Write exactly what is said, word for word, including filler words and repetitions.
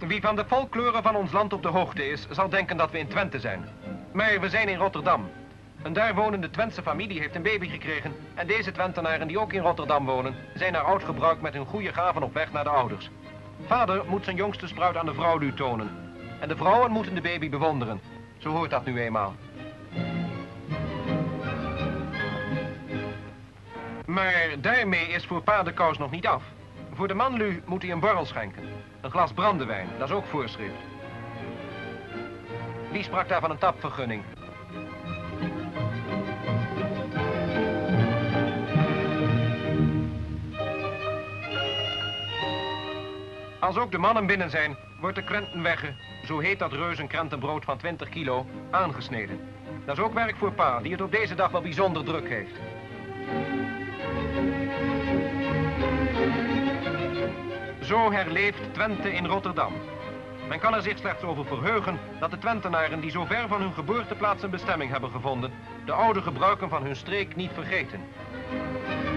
Wie van de folklore van ons land op de hoogte is, zal denken dat we in Twente zijn. Maar we zijn in Rotterdam. Een daar wonende Twentse familie heeft een baby gekregen en deze Twentenaren die ook in Rotterdam wonen, zijn naar oud gebruik met hun goede gaven op weg naar de ouders. Vader moet zijn jongste spruit aan de vrouwlu tonen en de vrouwen moeten de baby bewonderen. Zo hoort dat nu eenmaal. Maar daarmee is voor pa de kous nog niet af. Voor de manlu moet hij een borrel schenken. Een glas brandewijn, dat is ook voorschrift. Wie sprak daar van een tapvergunning? Als ook de mannen binnen zijn, wordt de krentenwegge, zo heet dat reuzenkrentenbrood van twintig kilo, aangesneden. Dat is ook werk voor pa, die het op deze dag wel bijzonder druk heeft. Zo herleeft Twente in Rotterdam. Men kan er zich slechts over verheugen dat de Twentenaren die zo ver van hun geboorteplaats een bestemming hebben gevonden, de oude gebruiken van hun streek niet vergeten.